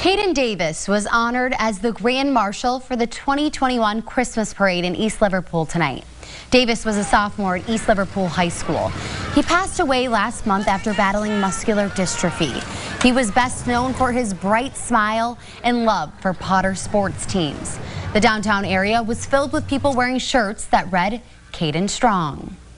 Kaden Davis was honored as the Grand Marshal for the 2021 Christmas Parade in East Liverpool tonight. Davis was a sophomore at East Liverpool High School. He passed away last month after battling muscular dystrophy. He was best known for his bright smile and love for Potter sports teams. The downtown area was filled with people wearing shirts that read, "Kaden Strong."